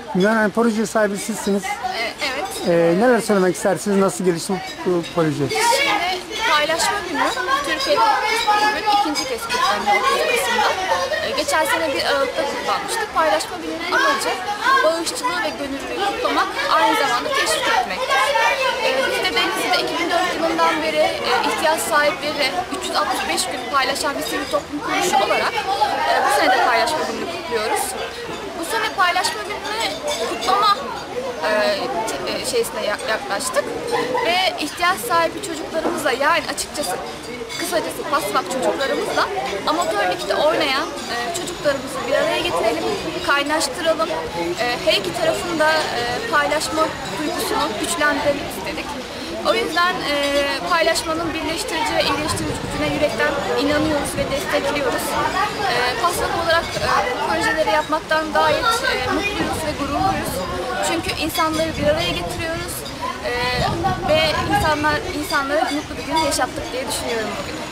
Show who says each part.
Speaker 1: Yani proje sahibi sizsiniz.
Speaker 2: Evet.
Speaker 1: Neler söylemek istersiniz? Nasıl gelişti bu proje?
Speaker 2: Şimdi paylaşma günü Türkiye'de bugün ikinci kez kutlanıyor 30 Kasım'da. Geçen sene 1 Aralık'ta kutlanmıştık. Paylaşma gününün amacı bağışçılığı ve gönüllülüğü kutlamak, aynı zamanda teşvik etmek. Biz de Denizli'de 2004 yılından beri ihtiyaç sahipleri 365 gün paylaşan bir sivil toplum kuruluşu olarak bu sene de paylaşma gününü kutluyoruz. Bu sene paylaşma gününü kutlama şeysine yaklaştık ve ihtiyaç sahibi çocuklarımızla, yani açıkçası kısacası pasvak çocuklarımızla amatör ligde oynayan çocuklarımızı bir araya getirelim, kaynaştıralım. Her iki tarafın da paylaşma duygusunu güçlendirelim istedik. O yüzden paylaşmanın birleştirici ve iyileştirici gücüne yürekten inanıyoruz ve destekliyoruz. Pasvak olarak bu projeleri yapmaktan gayet mutluyuz ve gururluyuz. Çünkü insanları bir araya getiriyoruz ve insanlara mutlu bir gün yaşattık diye düşünüyorum bugün.